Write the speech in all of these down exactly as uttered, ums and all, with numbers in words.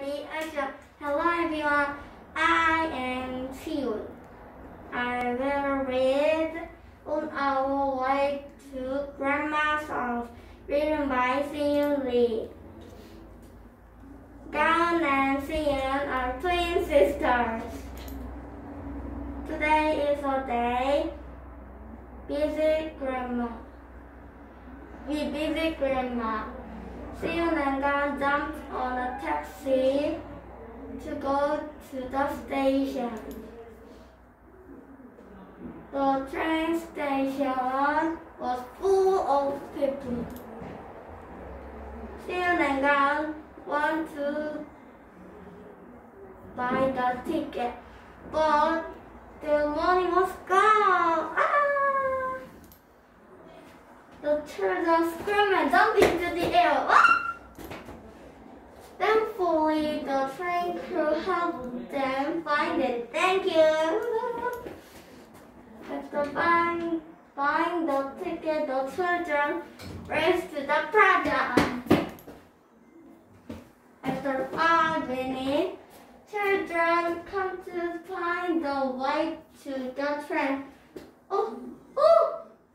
ready, action. Hello everyone, I am Chiu. I will read On Our Way to Grandma's House, written by Sian Lee. Gaon and Sian are twin sisters. Today is a day. Visit Grandma. We visit Grandma. Sian and Gaon jumped on a taxi to go to the station. The train station was full of people. Sian and Gaon want to buy the ticket, but the money was gone. Ah! The children scream and jump into the air. Ah! Thankfully, the train crew helped them find it. Thank you. After buying, buying the ticket, the children raced to the project. After five minutes, children come to find the way to the train. Oh, oh!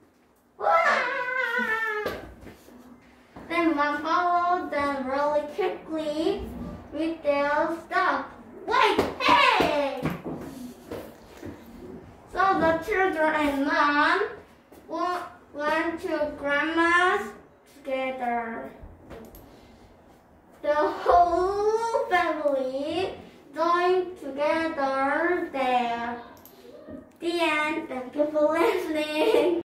Wow! Then one followed them really quickly with their stuff. Wait, hey! So the children and mom went to Grandma's together. The whole family joined together there. The end. Thank you for listening.